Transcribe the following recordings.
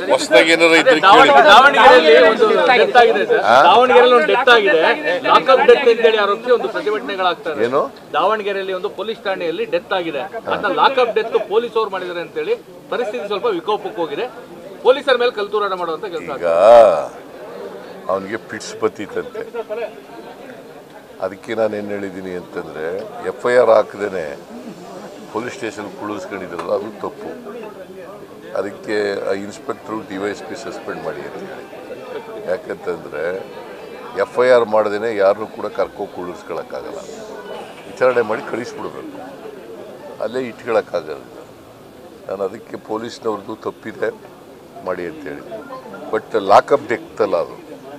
ಹೊಸದಾಗಿ ಏನಾರ ಇದ್ರೆ ದಾವಣಗೆರೆಯಲ್ಲಿ ಒಂದು ಡೆತ್ ಆಗಿದೆ ಸರ್. ದಾವಣಗೆರೆಯಲ್ಲಿ ಒಂದು ಡೆತ್ ಆಗಿದೆ. ಲಾಕಪ್ ಡೆತ್ ಅಂತೇಳಿ ಆರೋಪಿಸಿ ಒಂದು ಪ್ರತಿಭಟನೆಗಳಾಗ್ತಾರೆ. ಏನು ದಾವಣಗೆರೆಯಲ್ಲಿ ಒಂದು ಪೊಲೀಸ್ ಠಾಣೆಯಲ್ಲಿ ಡೆತ್ ಆಗಿದೆ. ಅದನ್ನ ಲಾಕಪ್ ಡೆತ್ ಪೊಲೀಸ್ ಅವ್ರು ಮಾಡಿದ್ದಾರೆ ಅಂತೇಳಿ ಪರಿಸ್ಥಿತಿ ಸ್ವಲ್ಪ ವಿಕೋಪಕ್ಕೆ ಹೋಗಿದೆ. ಪೊಲೀಸರ ಮೇಲೆ ಕಲ್ತೂರಾಟ ಮಾಡುವಂತ ಕೆಲಸ. ಈಗ ಅವನಿಗೆ ಪಿಟ್ಸ್ ಬತ್ತಿತ್ತಂತೆ. ಅದಕ್ಕೆ ನಾನು ಏನು ಹೇಳಿದ್ದೀನಿ ಅಂತಂದರೆ FIR ಹಾಕದೇನೆ ಪೊಲೀಸ್ ಸ್ಟೇಷನ್ ಕುಳಿಸ್ಕೊಂಡಿದ್ರಲ್ಲ ಅದು ತಪ್ಪು. ಅದಕ್ಕೆ ಇನ್ಸ್ಪೆಕ್ಟ್ರು DYSP ಸಸ್ಪೆಂಡ್ ಮಾಡಿ ಅಂತ ಹೇಳಿ. ಯಾಕಂತಂದರೆ FIR ಮಾಡದೇ ಯಾರನ್ನೂ ಕೂಡ ಕರ್ಕೊಂಡು ಕುಳಿಸ್ಕೊಳ್ಳೋಕ್ಕಾಗಲ್ಲ. ವಿಚಾರಣೆ ಮಾಡಿ ಕಳಿಸ್ಬಿಡ್ಬೇಕು, ಅಲ್ಲೇ ಇಟ್ಕೊಳ್ಳೋಕ್ಕಾಗಲ್ಲ. ನಾನು ಅದಕ್ಕೆ ಪೊಲೀಸ್ನವ್ರದ್ದು ತಪ್ಪಿದೆ ಮಾಡಿ ಅಂತೇಳಿ. ಬಟ್ ಲಾಕಪ್ ಡೆತ್ತಲ್ಲ ಅದು,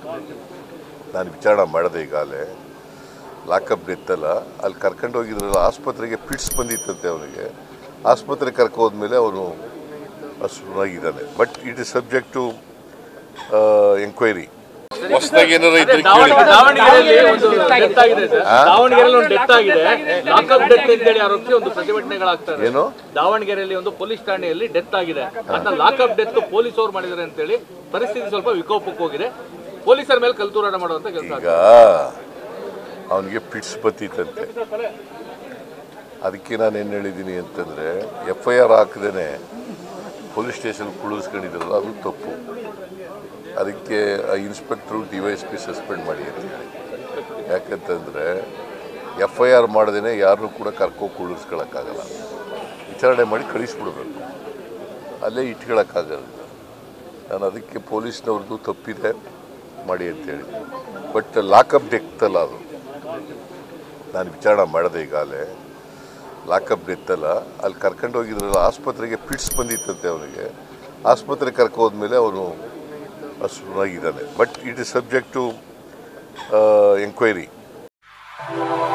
ನಾನು ವಿಚಾರಣೆ ಮಾಡಿದೆ ಈಗಾಗಲೇ. ಲಾಕಪ್ ಡೆತ್ತಲ್ಲ, ಅಲ್ಲಿ ಕರ್ಕೊಂಡು ಹೋಗಿದ್ರಲ್ಲ ಆಸ್ಪತ್ರೆಗೆ ಪಿಟ್ಸ್ ಬಂದಿತ್ತಂತೆ ಅವನಿಗೆ. ಆಸ್ಪತ್ರೆಗೆ ಕರ್ಕೋದ್ಮೇಲೆ ಅವನು ಹಸುವಾಗಿದ್ದಾನೆ. But it is subject to enquiry. ಹೊಸದಾಗಿ ಏನಾರ ಇದ್ರೆ ದಾವಣಗೆರೆಯಲ್ಲಿ ಒಂದು ಡೆತ್ ಆಗಿದೆ ಸರ್. ದಾವಣಗೆರೆಯಲ್ಲಿ ಒಂದು ಡೆತ್ ಆಗಿದೆ. ಲಾಕಪ್ ಡೆತ್ ಅಂತೇಳಿ ಆರೋಪಿಸಿ ಒಂದು ಪ್ರತಿಭಟನೆಗಳಾಗ್ತಾರೆ. ಏನು ದಾವಣಗೆರೆಯಲ್ಲಿ ಒಂದು ಪೊಲೀಸ್ ಠಾಣೆಯಲ್ಲಿ ಡೆತ್ ಆಗಿದೆ. ಅದನ್ನ ಲಾಕಪ್ ಡೆತ್ ಪೊಲೀಸ್ ಅವ್ರು ಮಾಡಿದ್ದಾರೆ ಅಂತೇಳಿ ಪರಿಸ್ಥಿತಿ ಸ್ವಲ್ಪ ವಿಕೋಪಕ್ಕೆ ಹೋಗಿದೆ. ಪೊಲೀಸರ ಮೇಲೆ ಕಲ್ತೂರಾಟ ಮಾಡುವಂತ ಕೆಲಸ. ಈಗ ಅವನಿಗೆ ಪಿಟ್ಸ್ ಬತ್ತಿತ್ತಂತೆ. ಅದಕ್ಕೆ ನಾನು ಏನು ಹೇಳಿದ್ದೀನಿ ಅಂತಂದರೆ FIR ಹಾಕದೇನೆ ಪೊಲೀಸ್ ಸ್ಟೇಷನ್ ಕುಳಿಸ್ಕೊಂಡಿದ್ರಲ್ಲ ಅದು ತಪ್ಪು. ಅದಕ್ಕೆ ಇನ್ಸ್ಪೆಕ್ಟ್ರು DYSP ಸಸ್ಪೆಂಡ್ ಮಾಡಿ ಅಂತ ಹೇಳಿ. ಯಾಕಂತಂದರೆ FIR ಮಾಡದೇ ಯಾರನ್ನೂ ಕೂಡ ಕರ್ಕೊಂಡು ಕುಳಿಸ್ಕೊಳ್ಳೋಕ್ಕಾಗಲ್ಲ. ವಿಚಾರಣೆ ಮಾಡಿ ಕಳಿಸ್ಬಿಡ್ಬೇಕು, ಅಲ್ಲೇ ಇಟ್ಕೊಳ್ಳೋಕ್ಕಾಗಲ್ಲ. ನಾನು ಅದಕ್ಕೆ ಪೊಲೀಸ್ನವ್ರದ್ದು ತಪ್ಪಿದೆ ಮಾಡಿ ಅಂತೇಳಿ. ಬಟ್ ಲಾಕಪ್ ಡೆತ್ತಲ್ಲ ಅದು, ನಾನು ವಿಚಾರಣೆ ಮಾಡಿದೆ ಈಗಾಗಲೇ. ಲಾಕಪ್ ಡೆತ್ತಲ್ಲ, ಅಲ್ಲಿ ಕರ್ಕೊಂಡು ಹೋಗಿದ್ರಲ್ಲ ಆಸ್ಪತ್ರೆಗೆ ಪಿಟ್ಸ್ ಬಂದಿತ್ತಂತೆ ಅವನಿಗೆ. ಆಸ್ಪತ್ರೆಗೆ ಕರ್ಕೋದ್ಮೇಲೆ ಅವನು ಹಸುವಾಗಿದ್ದಾನೆ. But it is subject to enquiry.